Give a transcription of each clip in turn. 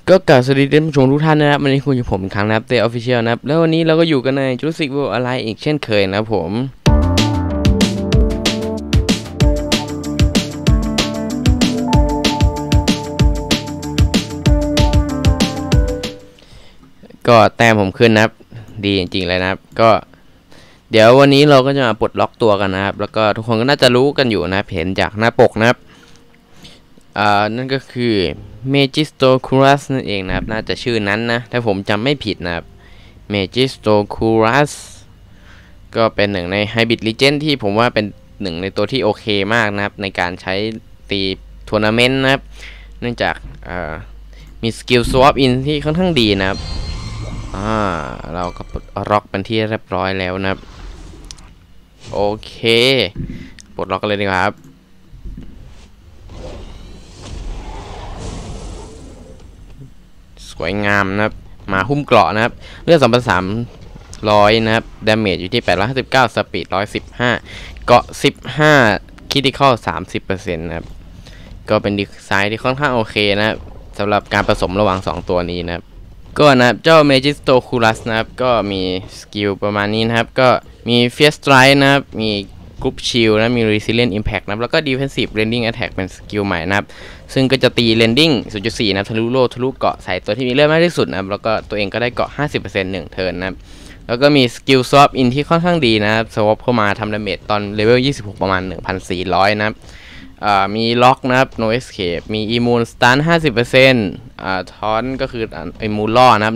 ก็กล่าวสวัสดีท่านผู้ชมทุกท่านนะครับวันนี้คุณอยู่ผมอีกครั้งนะครับเตออฟฟิเชียลนะครับแล้ววันนี้เราก็อยู่กันในจูราสสิกเวิลด์อะไรอีกเช่นเคยนะครับผมก็แต้มผมขึ้นนะครับดีจริงๆเลยนะครับก็เดี๋ยววันนี้เราก็จะมาปลดล็อกตัวกันนะครับแล้วก็ทุกคนก็น่าจะรู้กันอยู่นะเห็นจากหน้าปกนะครับนั่นก็คือ Megistochurus นั่นเองนะครับน่าจะชื่อนั้นนะถ้าผมจำไม่ผิดนะครับ Megistochurus ก็เป็นหนึ่งใน Hybrid Legend ที่ผมว่าเป็นหนึ่งในตัวที่โอเคมากนะครับในการใช้ตีทัวร์นาเมนต์นะครับเนื่องจากมีสกิล swap in ที่ค่อนข้างดีนะครับเราก็ปลดล็อกเป็นที่เรียบร้อยแล้วนะครับโอเคปลดล็อกกันเลยดีกว่าครับสวยงามนะครับมาหุ้มเกราะนะครับเลือด2,300นะครับดาเมจอยู่ที่859สปีด115เกาะ15คริติคอล 30% นะครับก็เป็นดีไซน์ที่ค่อนข้างโอเคนะครับสำหรับการผสมระหว่าง2ตัวนี้นะครับก็นะครับเจ้า Megistochurus นะครับก็มีสกิลประมาณนี้นะครับก็มี Fierce Strike นะครับมีGroup Shield นะมี Resilient Impact นะแล้วก็ Defensive Landing Attack เป็นสกิลใหม่นะครับซึ่งก็จะตี Landing 0.4 นะทะลุโล่ทะลุเกาะใส่ตัวที่มีเลือดมากที่สุดนะครับแล้วก็ตัวเองก็ได้เกาะ 50% 1 เทิร์นนะครับแล้วก็มีสกิล Swap In ที่ค่อนข้างดีนะครับ Swap เข้ามาทำดาเมจตอนเลเวล 26 ประมาณ 1,400 นะครับมีล็อกนะครับ No Escape มี Immune Stun 50% ทอนก็คือ Immune Law นะครับ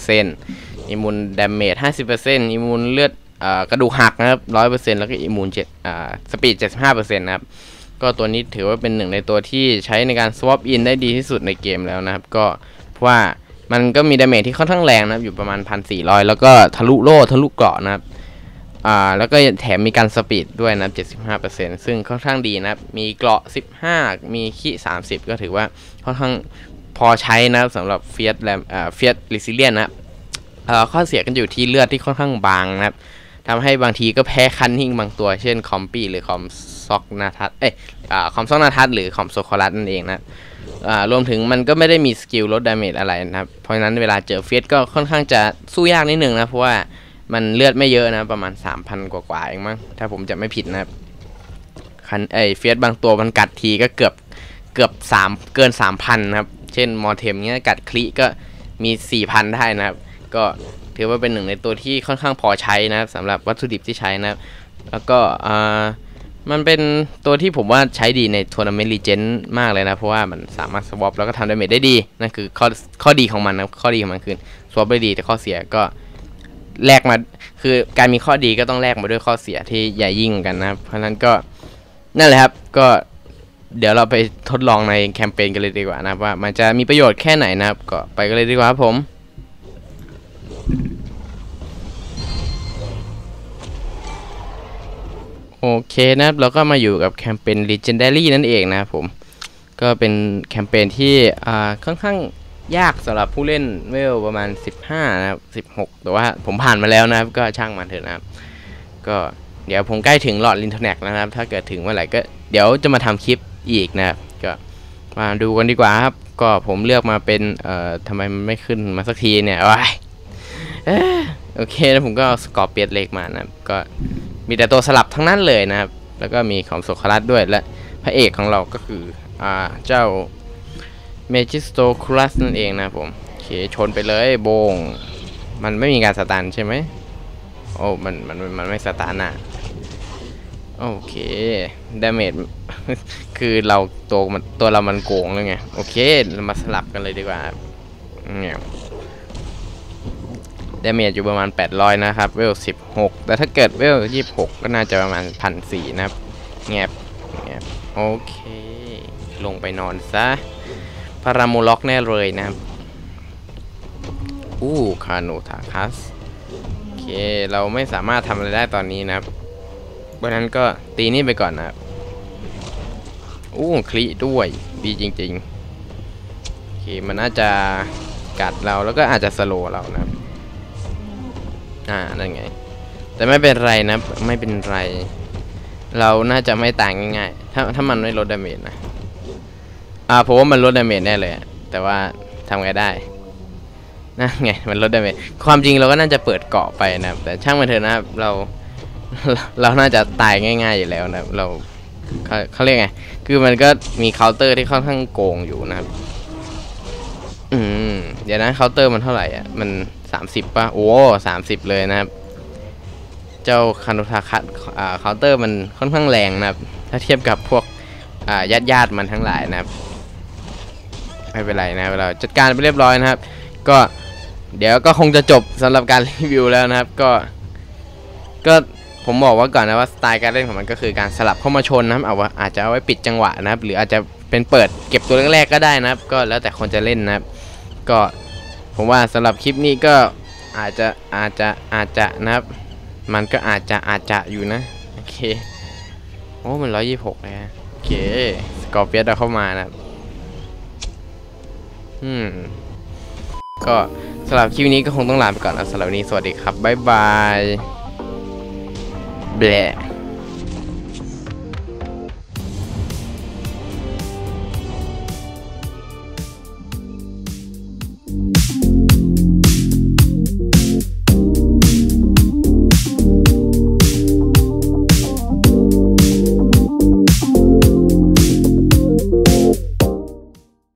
100% Immune Damage 50% Immune เลือดกระดูกหักนะครับ 100% แล้วก็อิมมูนสปีด 75% นะครับก็ตัวนี้ถือว่าเป็นหนึ่งในตัวที่ใช้ในการ swap in ได้ดีที่สุดในเกมแล้วนะครับก็เพราะว่ามันก็มีดาเมจที่ค่อนข้างแรงนะครับอยู่ประมาณ 1,400 แล้วก็ทะลุโล่ทะลุเกราะนะครับแล้วก็แถมมีการสปีดด้วยนะ 75% ซึ่งค่อนข้างดีนะครับมีเกราะ 15 มีขี้ 30 ก็ถือว่าค่อนข้างพอใช้นะครับสำหรับเฟียสลิซิเลียนนะครับข้อเสียกันอยู่ที่เลือดที่ค่อนข้างบางนะครับทำให้บางทีก็แพ้คันนิ่งบางตัวเช่นคอมปี้หรือคอมซอกนาทัศคอมซอกนาทัศหรือคอมโซคอรัสนั่นเองนะรวมถึงมันก็ไม่ได้มีสกิลลดดาเมจอะไรนะครับเพราะฉะนั้นเวลาเจอเฟียสก็ค่อนข้างจะสู้ยากนิดนึงนะเพราะว่ามันเลือดไม่เยอะนะประมาณ 3,000 กว่าเองมั้งถ้าผมจะไม่ผิดนะครับเฟียสบางตัวมันกัดทีก็เกือบเกิน 3,000 นะครับเช่นมอเทมเนี้ยกัดคลิก็มี 4,000 ได้นะครับก็ถือว่าเป็นหนึ่งในตัวที่ค่อนข้างพอใช้นะสำหรับวัตถุดิบที่ใช้นะครับแล้วก็มันเป็นตัวที่ผมว่าใช้ดีในทัวร์นาเมนต์ลีเจนด์มากเลยนะเพราะว่ามันสามารถสวอปแล้วก็ทำดาเมจได้ดีนั่นคือข้อดีของมันนะข้อดีของมันคือสวอปได้ดีแต่ข้อเสียก็แลกมาคือการมีข้อดีก็ต้องแลกมาด้วยข้อเสียที่ใหญ่ยิ่งกันนะเพราะฉะนั้นก็นั่นแหละครับก็เดี๋ยวเราไปทดลองในแคมเปญกันเลยดีกว่านะว่ามันจะมีประโยชน์แค่ไหนนะครับก็ไปกันเลยดีกว่าครับผมโอเคนะครับเราก็มาอยู่กับแคมเปญ Legendary นั่นเองนะครับผมก็เป็นแคมเปญที่ค่อนข้างยากสำหรับผู้เล่นเวลประมาณ15นะครับ16แต่ว่าผมผ่านมาแล้วนะครับก็ช่างมันเถอะนะครับก็เดี๋ยวผมใกล้ถึงหลอดลินเทอร์เน็ตแล้วนะครับถ้าเกิดถึงเมื่อไหร่ก็เดี๋ยวจะมาทำคลิปอีกนะครับก็มาดูกันดีกว่าครับก็ผมเลือกมาเป็นทำไมมันไม่ขึ้นมาสักทีเนี่ยโอเคแล้วผมก็เอาสกอร์เปียสเล็กมานะครับก็มีแต่ตัวสลับทั้งนั้นเลยนะครับแล้วก็มีของโซคารัสด้วยและพระเอกของเราก็คือเจ้า Megistochurus นั่นเองนะผมโอเคชนไปเลยโบงมันไม่มีการสตันใช่ไหมโอ้มันไม่สตันโอเคดาเมจ คือเราตัวเรามันโกงเลยไงโอเคเรามาสลับกันเลยดีกว่าเนี่ยดาเมจอยู่ประมาณ800นะครับเวล16แต่ถ้าเกิดเวล26ก็น่าจะประมาณ 1,400 นะครับแงบโอเคลงไปนอนซะพาราโมล็อกแน่เลยนะครับคาโนทาคัสโอเคเราไม่สามารถทำอะไรได้ตอนนี้นะครับเพราะนั้นก็ตีนี่ไปก่อนนะครับคลิด้วยดีจริงๆโอเคมันน่าจะกัดเราแล้วก็อาจจะสโลเรานะครับนั่นไงแต่ไม่เป็นไรนะไม่เป็นไรเราน่าจะไม่ต่างง่ายๆถ้ามันไม่ลดดาเมจนะผมว่ามันลดดาเมจแน่เลยแต่ว่าทำไงได้นั่นไงมันลดดาเมจความจริงเราก็น่าจะเปิดเกาะไปนะครับแต่ช่างมันเถอะนะครับเราน่าจะตายง่ายๆอยู่แล้วนะเขาเรียกไงคือมันก็มีเคาน์เตอร์ที่ค่อนข้างโกงอยู่นะครับเดี๋ยวนะเคาน์เตอร์มันเท่าไหร่อ่ะมัน30ป่ะโอ้30เลยนะครับเจ้าคานุทาคัตเคาน์เตอร์มันค่อนข้างแรงนะครับถ้าเทียบกับพวกญาติมันทั้งหลายนะครับไม่เป็นไรนะเราจัดการไปเรียบร้อยนะครับก็เดี๋ยวก็คงจะจบสำหรับการรีวิวแล้วนะครับก็ผมบอกว่าก่อนนะว่าสไตล์การเล่นของมันก็คือการสลับเข้ามาชนนะครับอาจจะเอาไว้ปิดจังหวะนะครับหรืออาจจะเป็นเปิดเก็บตัวแรกๆก็ได้นะครับก็แล้วแต่คนจะเล่นนะครับก็ผมว่าสำหรับคลิปนี้ก็อาจจะนะครับมันก็อาจจะอยู่นะโอเคโอ้มัน126เลยนะโอเคสกอร์เปียสเข้ามานะครับก็สำหรับคลิปนี้ก็คงต้องลาไปก่อนนะสำหรับวันนี้สวัสดีครับบ๊ายบายแบล